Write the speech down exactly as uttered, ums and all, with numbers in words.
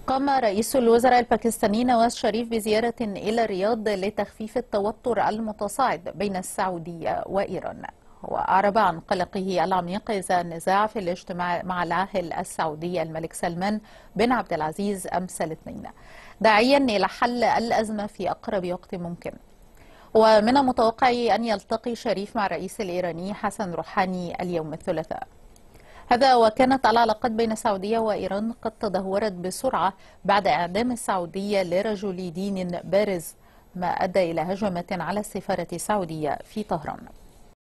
قام رئيس الوزراء الباكستاني نواز شريف بزيارة إلى الرياض لتخفيف التوتر المتصاعد بين السعودية وإيران، وأعرب عن قلقه العميق إزاء النزاع في الاجتماع مع العاهل السعودي الملك سلمان بن عبد العزيز أمس الاثنين، داعيا إلى حل الأزمة في أقرب وقت ممكن. ومن المتوقع أن يلتقي شريف مع الرئيس الإيراني حسن روحاني اليوم الثلاثاء. هذا وكانت العلاقات بين السعودية وإيران قد تدهورت بسرعة بعد إعدام السعودية لرجل دين بارز، ما أدى إلى هجمة على السفارة السعودية في طهران.